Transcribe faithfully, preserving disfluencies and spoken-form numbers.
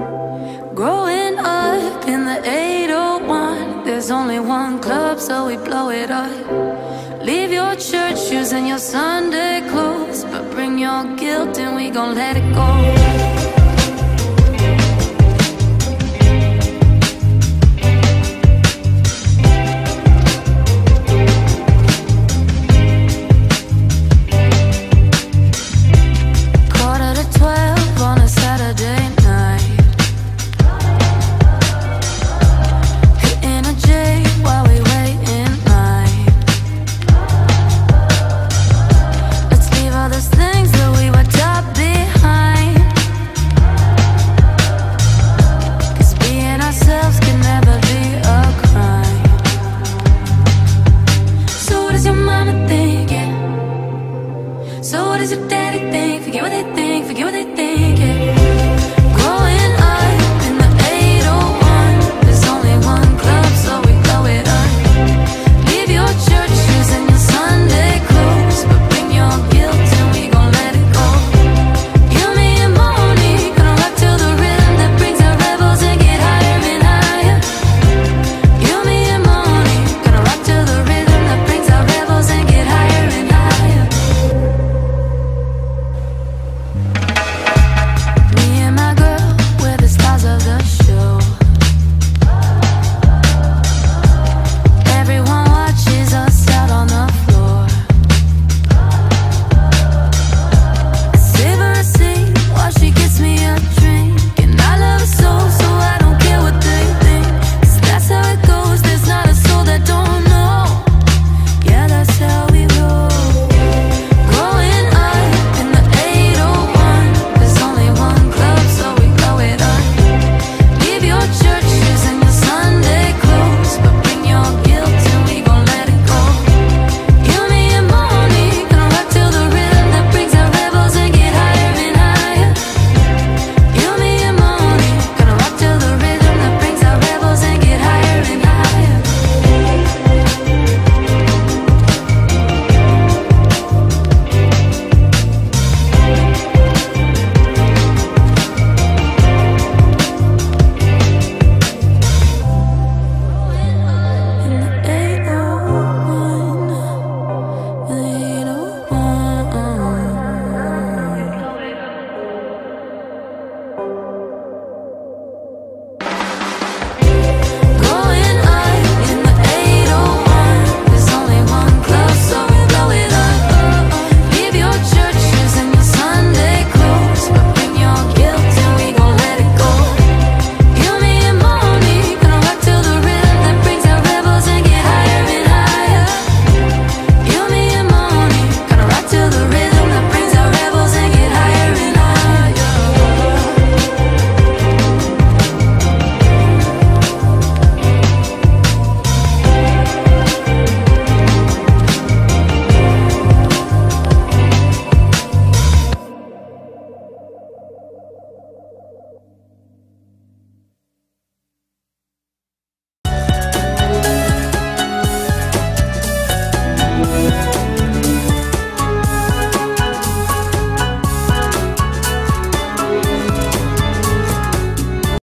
Growing up in the eight oh one, there's only one club, so we blow it up. Leave your church shoes and your Sunday clothes, but bring your guilt and we gon' let it go. So what does your daddy think? Forget what they think, forget what they think.